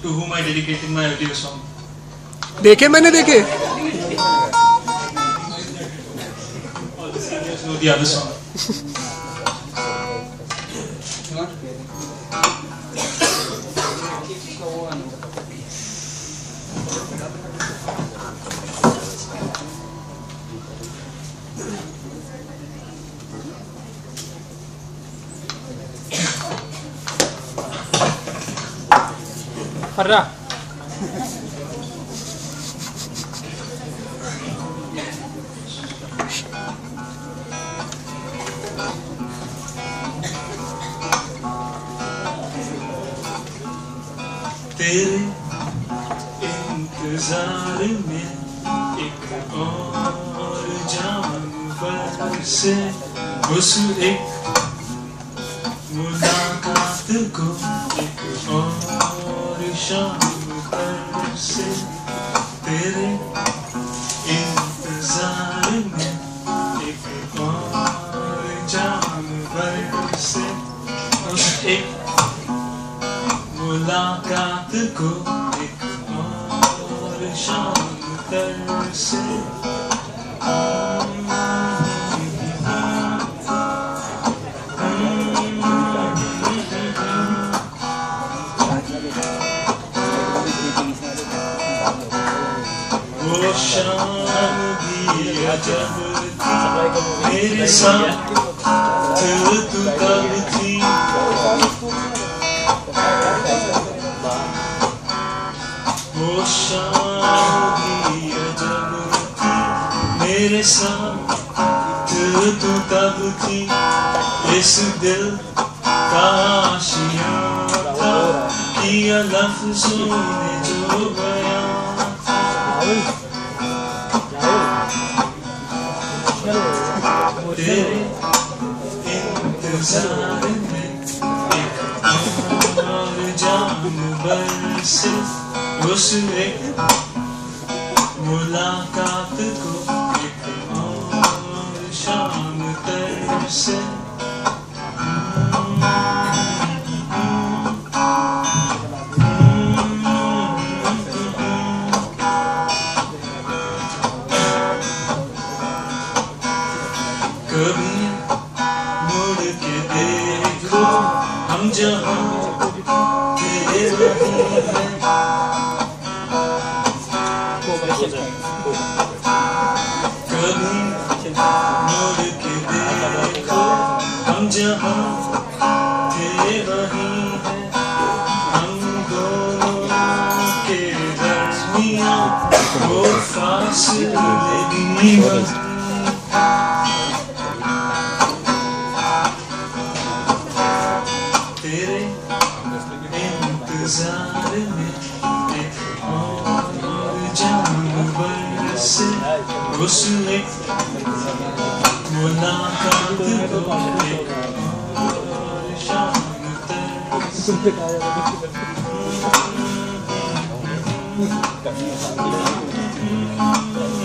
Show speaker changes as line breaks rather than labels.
to whom I dedicated my audio song.
देखे मैंने देखे.
All the seniors know the other song.
हर्रा.
तेरे इंतजार में एक और जानवर से उस एक मुलाकात को एक और शाम पर से तेरे इंतजार में एक और जानवर से उस एक मुलाकात को एक और शाम तर से वो शाम भी अजब थी मेरे साथ तू तब थी वो शाम भी अजब थी मेरे साथ तू तब थी इस दिल का आशियाँ था किया लफ्ज़ों ने जो बयां तेरे इंतजार में एक और जानवर से उस एक मुलाकात को एक और शाम तर से कभी मुड़ के देखो हम जहाँ थे वहीं हैं कभी मुड़ के देखो हम जहाँ थे वहीं हैं हम दोनों के दरमियाँ वो फासले भी वहीं तेरे इंतजार में एक और जानवर से उस एक मुलाकात को एक और शाम तर